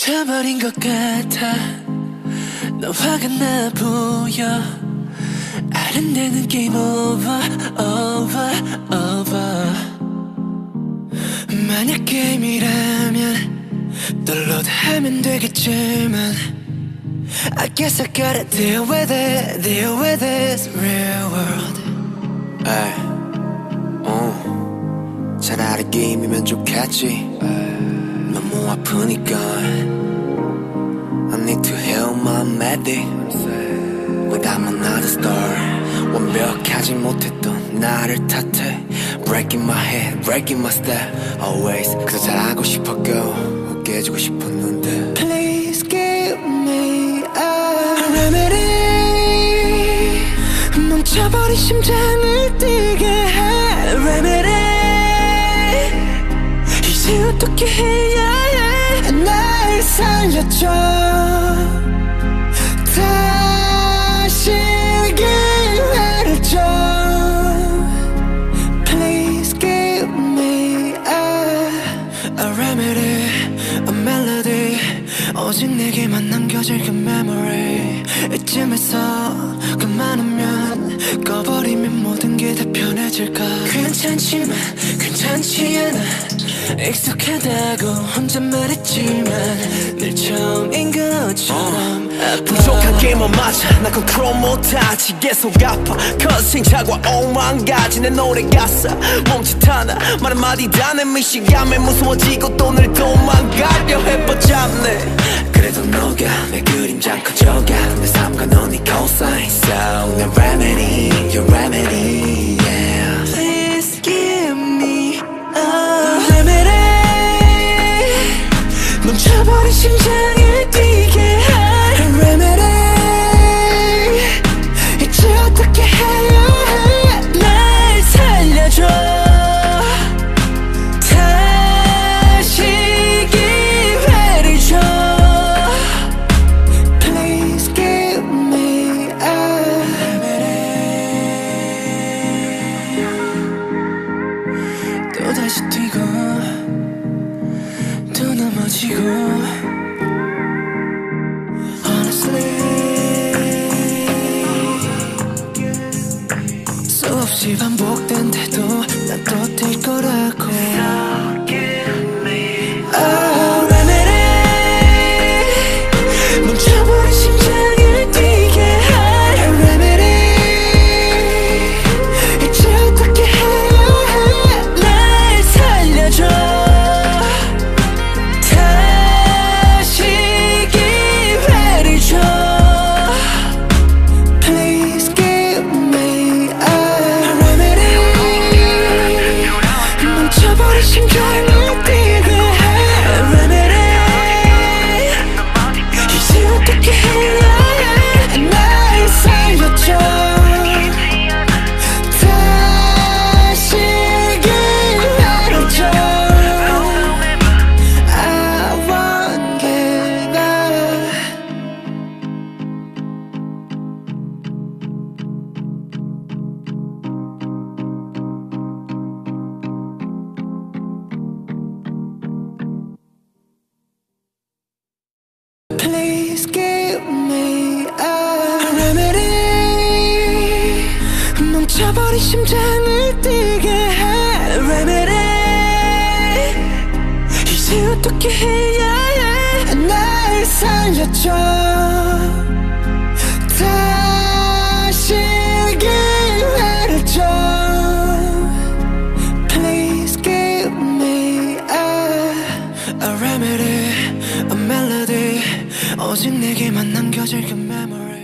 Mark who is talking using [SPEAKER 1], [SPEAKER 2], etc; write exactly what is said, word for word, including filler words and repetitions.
[SPEAKER 1] 미쳐버린 것 같아. 너 화가 나 보여. 아른대는 게임 오버 오버 오버. 만약 게임이라면 download하면 되겠지만 I guess I gotta deal with it, deal with this real world.
[SPEAKER 2] 에이, 어, 차라리 게임이면 좋겠지. 너무 아프니까 I need to heal my medic without another star. 완벽하지 못했던 나를 탓해. Breaking my head, breaking my step. Always 그저 잘하고 싶었고 웃게 해주고 싶었는데.
[SPEAKER 1] Please give me a remedy. 멈춰버린 심장을 뛰게 해 remedy. 이제 어떻게 해야 해. 날 살려줘. 다시 기회를 줘. Please give me a, a remedy, a melody. 오직 내게만 남겨질 그 memory. 이쯤에서 그만하면 꺼버리면 모든 게 다 편해질까. 괜찮지만 괜찮지 않아. 익숙하다고 혼자 말했지만 늘 처음인 것처럼 아파.
[SPEAKER 2] 부족한 게임은 맞아. 나 컨트롤 못하지. 계속 아파. 커싱 자과 오만 가지 내 노래 가사 멈칫 하나 말 한마디 다 내 미시감에 무서워지고 또 늘 도망가려 해보잡네. 그래도 너가 내 그림자 커져가. 내 삶과 넌 네 cosign. So 내 remedy, your remedy, yeah.
[SPEAKER 1] Please give me a remedy. 멈춰버린 심장을 뛰게 해 remedy. 이제 어떻게 해야 해. 날 살려줘. 다시 기회를 줘. Please give me a remedy. 또다시 뛰고 또 넘어지고. Honestly 수없이 반복된데도 난 또 뛸 거라고. Oh, remedy. 멈춰버린 심장을 뛰게 해 remedy. 이제 어떻게 해야 해. 날 살려줘. 다시 기회를 줘. Please give me a remedy. 멈춰버린 심장을 뛰게 해 remedy. 이제 어떻게 해야 해. 날 살려줘. 다시 기회를 줘. I won't give up. Please give me a remedy. 멈춰버린 심장을 뛰게 해 remedy. 이제 어떻게 해야 해. 날 살려줘. 다시 기회를 줘. Please give me a, a remedy, a melody. 오직 내게만 남겨질 그 memory.